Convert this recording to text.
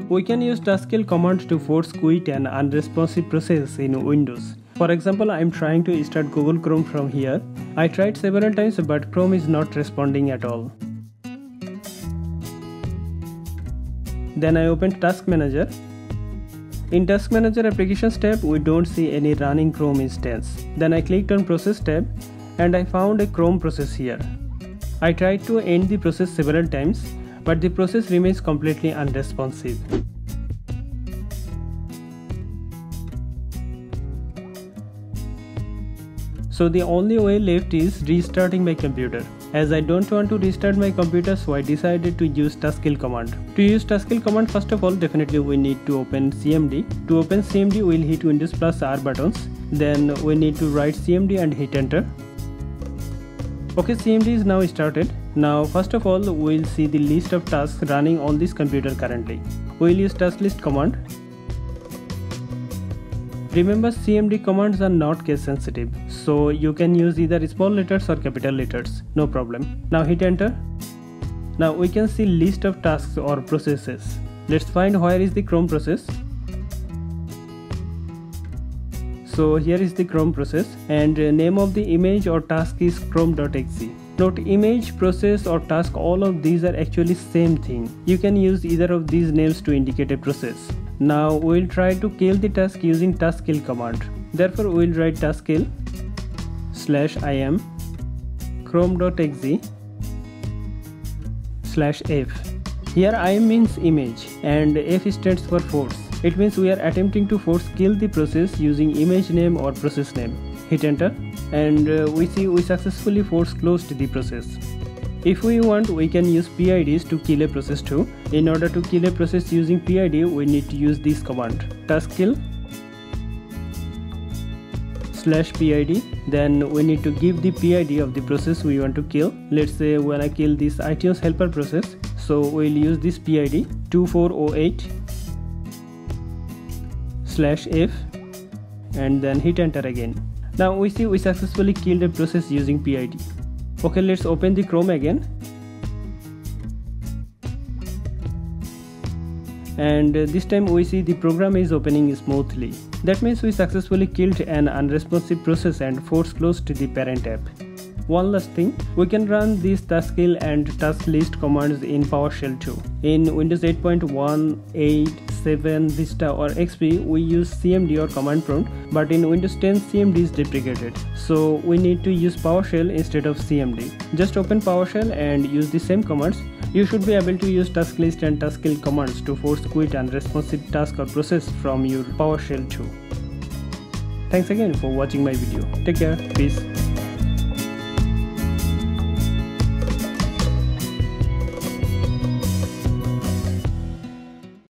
We can use Taskkill command to force quit an unresponsive process in Windows. For example, I am trying to start Google Chrome from here. I tried several times but Chrome is not responding at all. Then I opened Task Manager. In Task Manager Applications tab, we don't see any running Chrome instance. Then I clicked on Process tab and I found a Chrome process here. I tried to end the process several times, but the process remains completely unresponsive. So the only way left is restarting my computer. As I don't want to restart my computer, so I decided to use Taskkill command. To use Taskkill command, first of all, definitely we need to open CMD. To open CMD, we'll hit Windows plus R buttons. Then we need to write CMD and hit enter. Okay, CMD is now started. Now first of all, we'll see the list of tasks running on this computer currently. We'll use tasklist command. Remember, CMD commands are not case sensitive, so you can use either small letters or capital letters, no problem. Now hit enter. Now we can see list of tasks or processes. Let's find where is the Chrome process. So here is the Chrome process, and name of the image or task is chrome.exe. Note, image, process or task, all of these are actually same thing. You can use either of these names to indicate a process. Now we'll try to kill the task using Taskkill command. Therefore we'll write Taskkill /im chrome.exe /f. Here im means image and f stands for force. It means we are attempting to force kill the process using image name or process name. Hit enter and we see we successfully force closed the process. If we want, we can use PIDs to kill a process too. In order to kill a process using PID, we need to use this command taskkill /PID. Then we need to give the PID of the process we want to kill. Let's say when I kill this iTunes helper process, so we'll use this PID 2408 /f and then hit enter again. Now we see we successfully killed a process using PID. Okay, let's open the Chrome again. And this time we see the program is opening smoothly. That means we successfully killed an unresponsive process and force closed the parent app. One last thing, we can run these Taskkill and tasklist commands in PowerShell too. In Windows 8.1, 8, 7, Vista or XP, we use CMD or command prompt, but in Windows 10 CMD is deprecated. So we need to use PowerShell instead of CMD. Just open PowerShell and use the same commands. You should be able to use tasklist and taskkill commands to force quit unresponsive task or process from your PowerShell too. Thanks again for watching my video. Take care. Peace.